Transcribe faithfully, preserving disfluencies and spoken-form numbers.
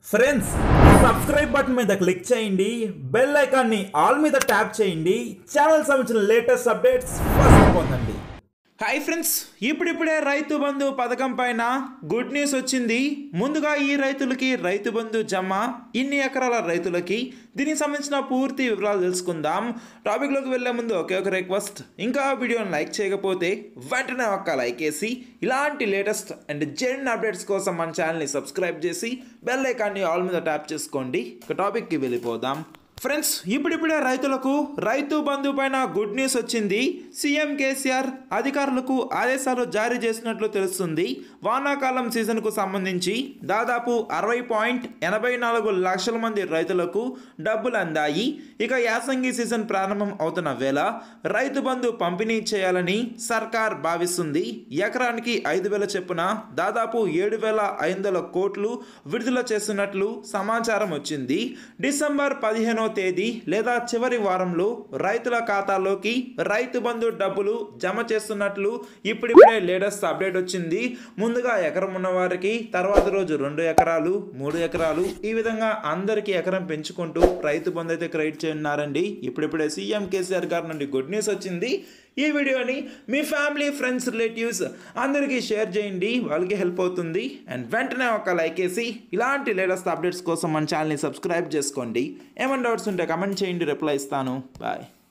Friends subscribe button మీద click చేయండి, bell ఐకాన్ని ఆల్ మీద ట్యాప్ చేయండి, ఛానల్ సంబంధించిన లేటెస్ట్ అప్డేట్స్ ఫస్ట్ పొందండి. హాయ్ ఫ్రెండ్స్, ఇప్పుడిప్పుడే రైతు బంధు పథకం పైన గుడ్ న్యూస్ వచ్చింది. ముందుగా ఈ రైతులకి రైతు బంధు జమ ఇన్ని ఎకరాల రైతులకి, దీనికి సంబంధించిన పూర్తి వివరాలు తెలుసుకుందాం. టాపిక్లోకి వెళ్ళే ముందు ఒకే ఒక రిక్వెస్ట్, ఇంకా వీడియోని లైక్ చేయకపోతే వెంటనే ఒక్క లైక్ వేసి ఇలాంటి లేటెస్ట్ అండ్ జెన్యూన్ అప్డేట్స్ కోసం మన ఛానల్ని సబ్స్క్రైబ్ చేసి బెల్ ఐకాన్ని ఆల్ మీద ట్యాప్ చేసుకోండి. ఇక టాపిక్కి వెళ్ళిపోదాం. ఫ్రెండ్స్, ఇప్పుడిప్పుడే రైతులకు రైతు బంధు పైన గుడ్ న్యూస్ వచ్చింది. సీఎం కేసీఆర్ అధికారులకు ఆదేశాలు జారీ చేసినట్లు తెలుస్తుంది. వానాకాలం సీజన్కు సంబంధించి దాదాపు అరవై పాయింట్ ఎనభై నాలుగు లక్షల మంది రైతులకు డబ్బులు అందాయి. ఇక యాసంగి సీజన్ ప్రారంభం అవుతున్న వేళ రైతు బంధు పంపిణీ చేయాలని సర్కార్ భావిస్తుంది. ఎకరానికి ఐదు వేల చెప్పున దాదాపు ఏడు వేల ఐదు వందల కోట్లు విడుదల చేస్తున్నట్లు సమాచారం వచ్చింది. డిసెంబర్ పదిహేనో తేదీ లేదా చివరి వారంలో రైతుల ఖాతాలోకి రైతు బంధు డబ్బులు జమ చేస్తున్నట్లు ఇప్పుడిప్పుడే లేటెస్ట్ అప్డేట్ వచ్చింది. ముందుగా ఎకరం ఉన్న వారికి తర్వాత రోజు రెండు ఎకరాలు, మూడు ఎకరాలు, ఈ విధంగా అందరికీ ఎకరం పెంచుకుంటూ రైతు బంధు అయితే క్రియేట్ చేయనున్నారండి. ఇప్పుడిప్పుడే సీఎం కేసీఆర్ గారి నుండి గుడ్ న్యూస్ వచ్చింది. ఈ వీడియోని మీ ఫ్యామిలీ, ఫ్రెండ్స్, రిలేటివ్స్ అందరికీ షేర్ చేయండి, వాళ్ళకి హెల్ప్ అవుతుంది. అండ్ వెంటనే ఒక లైక్ వేసి ఇలాంటి లేటెస్ట్ అప్డేట్స్ కోసం మన ఛానల్ని సబ్స్క్రైబ్ చేసుకోండి. ఏమైనా డౌట్స్ ఉంటే కమెంట్ చేయండి, రిప్లై ఇస్తాను. బాయ్.